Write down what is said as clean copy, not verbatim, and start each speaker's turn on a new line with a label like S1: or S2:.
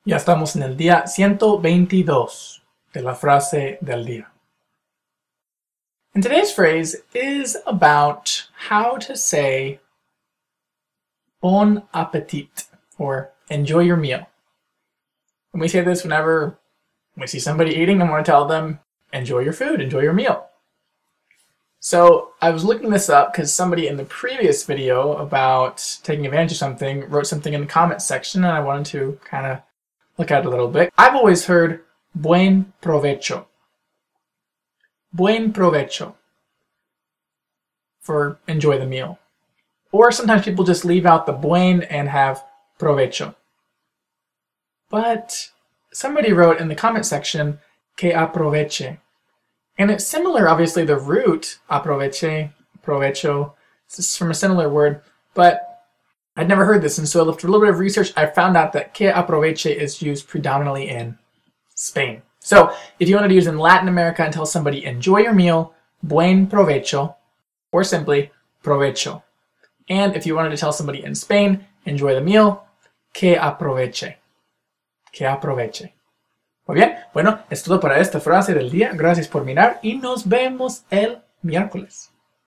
S1: Ya estamos en el día 122 de la frase del día. And today's phrase is about how to say bon appetit or enjoy your meal. When we say this whenever we see somebody eating and want to tell them enjoy your food, enjoy your meal. So I was looking this up because somebody in the previous video about taking advantage of something wrote something in the comments section and I wanted to kind of look at it a little bit. I've always heard buen provecho. Buen provecho for enjoy the meal. Or sometimes people just leave out the buen and have provecho. But somebody wrote in the comment section que aproveche. And it's similar, obviously, the root aproveche, provecho, this is from a similar word, but I'd never heard this, and so after a little bit of research, I found out that que aproveche is used predominantly in Spain. So if you wanted to use in Latin America and tell somebody enjoy your meal, buen provecho, or simply provecho. And if you wanted to tell somebody in Spain, enjoy the meal, que aproveche. Que aproveche. Muy bien, bueno, es todo para esta frase del día. Gracias por mirar y nos vemos el miércoles.